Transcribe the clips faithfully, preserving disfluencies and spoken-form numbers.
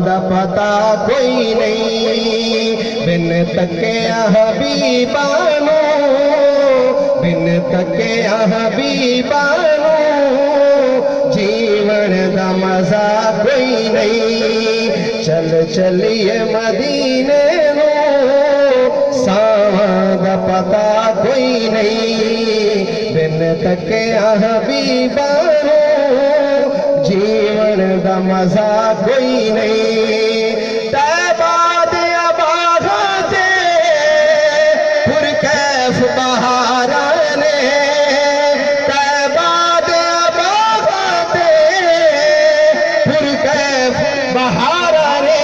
दा पता कोई नहीं, बिन तकिया हबीबानू, बिन तकिया हबीबानू जीवन दा मजा कोई नहीं। चल चलिए मदीने नू, सावां दा पता कोई नहीं, बिन तकिया हबीबानू जीवन दा मजा कोई नहीं। तैबा दे बागा ते पुरकैफ बहारा ने, तैबा दे बागा ते पुरकैफ बहारा ने।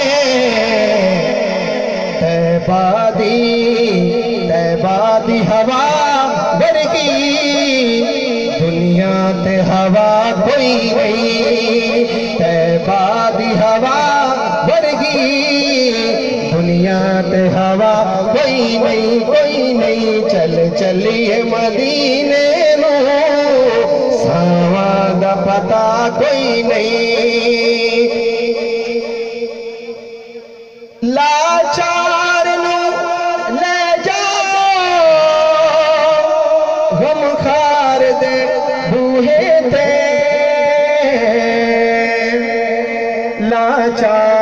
तैबा दी तैबा दी हवा वर्गी दुनिया ते हवा कोई नहीं, तैबा दी हवा वर्गी दुनिया ते हवा कोई नहीं, कोई नहीं। चल चलिए मदीने नू, सावां दा पता कोई नहीं। लाचार नू ले जाओ गमखार दे बूहे ते, लाचार